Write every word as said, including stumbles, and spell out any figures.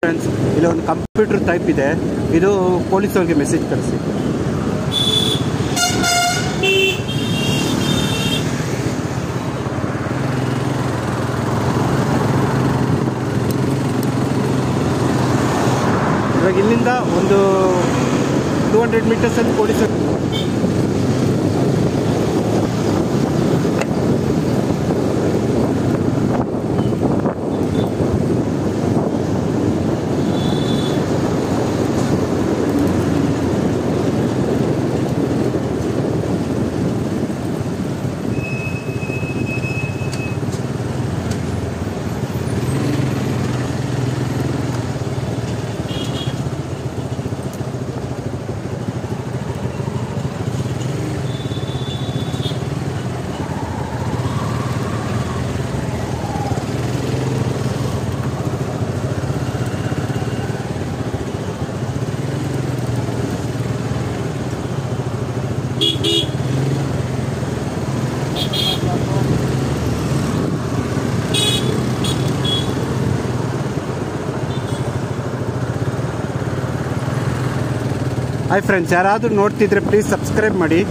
Friends, ಇಲ್ಲಿ ಒಂದು computer type ಇದೆ. ಇದು ಪೊಲೀಸವ್ರಿಗೆ ಮೆಸೇಜ್ ಕಳಿಸಿ. ಇವಾಗ ಇಲ್ಲಿಂದ ಒಂದು ಟೂ ಹಂಡ್ರೆಡ್ ಮೀಟರ್ಸ್ ಅಲ್ಲಿ ಪೊಲೀಸರು ಹಾಯ್ ಫ್ರೆಂಡ್ಸ್, ಯಾರಾದರೂ ನೋಡ್ತಿದ್ರೆ ಪ್ಲೀಸ್ ಸಬ್ಸ್ಕ್ರೈಬ್ ಮಾಡಿ.